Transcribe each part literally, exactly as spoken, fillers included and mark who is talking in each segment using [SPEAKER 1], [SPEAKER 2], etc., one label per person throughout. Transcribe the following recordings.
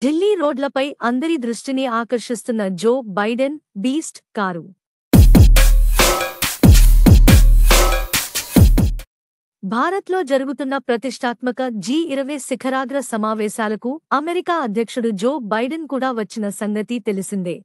[SPEAKER 1] ఢిల్లీ రోడ్లపై అందరి దృష్టిని ఆకర్షిస్తున్న జో బైడెన్ బీస్ట్ కారు. భారత్లో జరుగుతున్న ప్రతిష్టాత్మక జీ ఇరవై శిఖరాగ్ర సమావేశాలకు అమెరికా అధ్యక్షుడు జో బైడెన్ కూడా వచ్చిన సంగతి తెలిసిందే.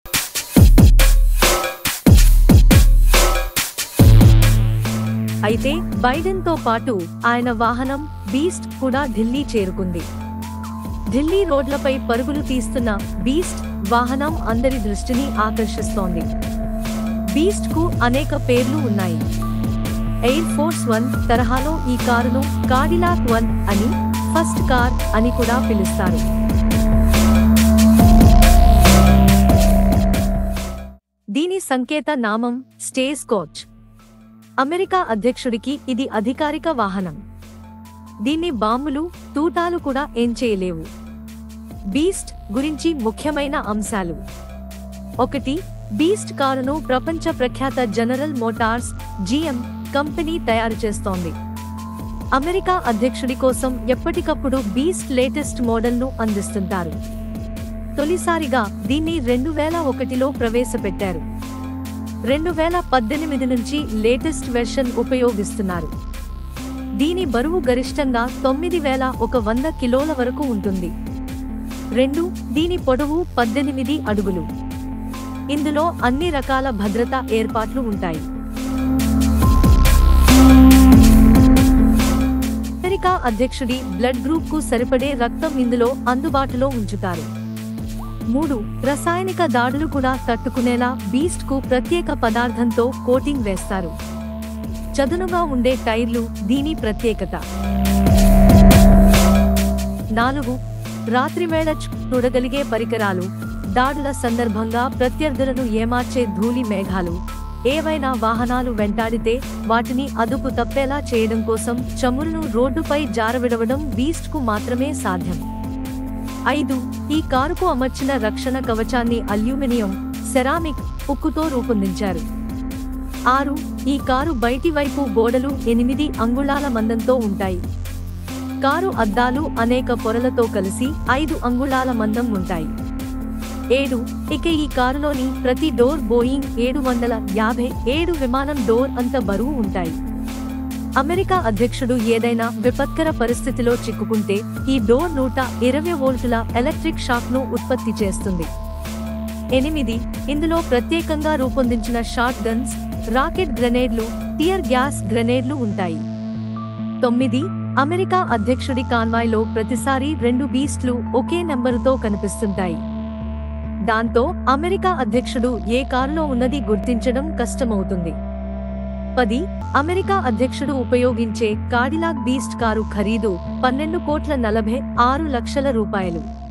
[SPEAKER 1] అయితే బైడెన్తో పాటు ఆయన వాహనం బీస్ట్ కూడా ఢిల్లీ చేరుకుంది. ఢిల్లీ రోడ్లపై పరుగులు తీస్తున్న బీస్ట్ వాహనం అందరి దృష్టిని ఆకర్షిస్తోంది. బీస్ట్ కు అనేక పేర్లు ఉన్నాయి. ఎయిర్ ఫోర్స్ వన్ తరహాలో ఈ కారును కాడిలాక్ వన్ అని, ఫస్ట్ కార్ అని కూడా పిలుస్తారు. దీని సంకేత నామం స్టేజ్ కోచ్. అమెరికా అధ్యక్షుడికి ఇది అధికారిక వాహనం. దీన్ని బాంబులు, తూటాలు కూడా ఏం చేయలేవు. బీస్ట్ గురించి ముఖ్యమైన అంశాలు: ఒకటి, బీస్ట్ కారును ప్రపంచ ప్రఖ్యాత జనరల్ మోటార్స్ జీఎం కంపెనీ తయారు చేస్తోంది. అమెరికా అధ్యక్షుడి కోసం ఎప్పటికప్పుడు బీస్ట్ లేటెస్ట్ మోడల్ను అందిస్తుంటారు. తొలిసారిగా దీన్ని రెండు వేల ఒకటిలో ప్రవేశపెట్టారు. రెండు వేల పద్దెనిమిది నుంచి లేటెస్ట్ వెర్షన్ ఉపయోగిస్తున్నారు. దీని బరువు గరిష్టంగా తొమ్మిది వేల ఒక వంద కిలోల వరకు ఉంటుంది. రెండు, దీని పొడవు పద్దెనిమిది అడుగులు. ఇందులో అన్ని రకాల భద్రతా ఏర్పాట్లు ఉంటాయి. అమెరికా అధ్యక్షుడి బ్లడ్ గ్రూప్ కు సరిపడే రక్తం ఇందులో అందుబాటులో ఉంచుతారు. మూడు, రసాయనిక దాడులు కూడా తట్టుకునేలా బీస్ట్ కు ప్రత్యేక పదార్థంతో కోటింగ్ వేస్తారు. చదునుగా ఉండే టైర్లు దీని ప్రత్యేకత. నాలుగు, రాత్రివేళ చూడగలిగే పరికరాలు. దాడుల సందర్భంగా ప్రత్యర్థులను ఏమార్చే ధూళి మేఘాలు ఏవైనా వాహనాలు వెంటాడితే వాటిని అదుపు తప్పేలా చేయడం కోసం చమురును రోడ్డుపై జారవిడవడం బీస్ట్ కు మాత్రమే సాధ్యం. ఐదు, ఈ కారుకు అమర్చిన రక్షణ కవచాన్ని అల్యూమినియం, సెరామిక్, ఉక్కుతో రూపొందించారు. ఆరు, ఈ కారు బయటి వైపు గోడలు ఎనిమిది అంగుళాల మందంతో ఉంటాయి. కారు అద్దాలు అనేక పొరలతో కలిసి ఐదు అంగుళాల మందం ఉంటాయి. ఏడు, ఇక ఈ కారులోని ప్రతి డోర్ బోయింగ్ ఏడు వందల యాభై ఏడు విమానం డోర్ అంత బరువు ఉంటాయి. అమెరికా అధ్యక్షుడు ఏదైనా విపత్కర పరిస్థితిలో చిక్కుకుంటే ఈ డోర్ నూట ఇరవై వోల్టుల ఎలక్ట్రిక్ షాక్ ను ఉత్పత్తి చేస్తుంది. ఎనిమిది, ఇందులో ప్రత్యేకంగా రూపొందించిన షాట్ గన్స్, రాకెట్ గ్రెనేడ్లు, టియర్ గ్యాస్ గ్రెనేడ్లు ఉంటాయి. తొమ్మిది, అమెరికా అధ్యక్షుడి కాన్వాయ్లో ప్రతిసారి రెండు బీస్ట్లు ఒకే నెంబరుతో కనిపిస్తుంటాయి. దాంతో అమెరికా అధ్యక్షుడు ఏ కారులో ఉన్నది గుర్తించడం కష్టమవుతుంది. పది, అమెరికా అధ్యక్షుడు ఉపయోగించే కాడిలాక్ బీస్ట్ కారు ఖరీదు పన్నెండు కోట్ల నలభై ఆరు లక్షల రూపాయలు.